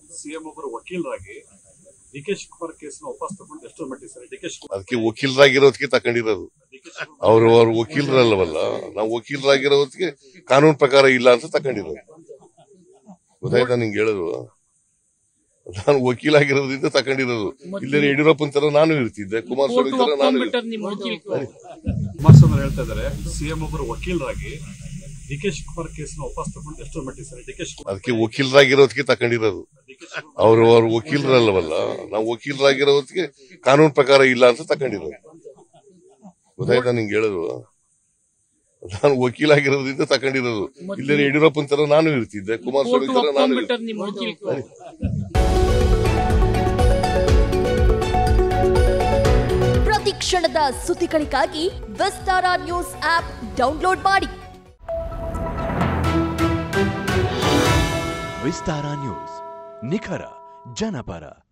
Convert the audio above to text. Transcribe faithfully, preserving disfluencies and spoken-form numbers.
CM ಒಬ್ಬರು ವಕೀಲರಾಗಿ D K Shivakumar case ವಾಪಸ್ ತಗೊಂಡು ಎಷ್ಟರ ಮಟ್ಟಿಗೆ ಸರ್? ಡಿ ಕೆ ಶಿವಕುಮಾರ್ ಅದಕ್ಕೆ ವಕೀಲರಾಗಿರೋದಕ್ಕೆ ತಕೊಂಡಿರೋದು. ಅವರು ಅವ್ರ ವಕೀಲರಲ್ಲವಲ್ಲ, ನಾವು ವಕೀಲರಾಗಿರೋದಕ್ಕೆ ಕಾನೂನು ಪ್ರಕಾರ ಇಲ್ಲ ಅಂತ ತಕೊಂಡಿರೋದು. ಗೊತ್ತಾಯ್ತಾ ನಿಂಗೆ ಹೇಳೋದು? ನಾನು ವಕೀಲ ಆಗಿರೋದ್ರಿಂದ ತಕೊಂಡಿರೋದು. ಇಲ್ಲೇ ಯಡಿಯೂರಪ್ಪನ ತರ ನಾನು ಇರ್ತಿದ್ದೆ, ಕುಮಾರಸ್ವಾಮಿ ತರ ನಾನು. ಕುಮಾರಸ್ವಾಮಿ ಹೇಳ್ತಾ ಇದಾರೆ ಸಿಎಂ ಒಬ್ಬರು ವಕೀಲರಾಗಿ ಡಿ ಕೆ ಶಿವಕುಮಾರ್ ಕೇಸ್ ವಾಪಸ್ ತಗೊಂಡು ಎಷ್ಟರ ಮಟ್ಟಿಗೆ ಸರ್? ಡಿ ಕೆ ಶಿವಕುಮಾರ್ ಅದಕ್ಕೆ ವಕೀಲರಾಗಿರೋದಕ್ಕೆ ತಕೊಂಡಿರೋದು. ಅವರು ಅವ್ರ ವಕೀಲರಲ್ಲವಲ್ಲ, ನಾವು ವಕೀಲರಾಗಿರೋದಕ್ಕೆ ಕಾನೂನು ಪ್ರಕಾರ ಇಲ್ಲ ಅಂತ ತಕೊಂಡಿರೋದು. ಗೊತ್ತಾಯ್ತಾ ನಿಂಗೆ ಹೇಳೋದು? ನಾನು ವಕೀಲ ಆಗಿರೋದ್ರಿಂದ ತಕೊಂಡಿರೋದು. ಇಲ್ಲೇ ಯಡಿಯೂರಪ್ಪನ ತರ ನಾನು ಇರ್ತಿದ್ದೆ, ಕುಮಾರಸ್ವಾಮಿ ತರ ನಾನು. ಪ್ರತಿ ಕ್ಷಣದ ಸುದ್ದಿಗಳಿಗಾಗಿ ವಿಸ್ತಾರ ನ್ಯೂಸ್ ಆಪ್ ಡೌನ್ಲೋಡ್ ಮಾಡಿ. ವಿಸ್ತಾರ ನ್ಯೂಸ್, ನಿಖರ ಜನಪರ.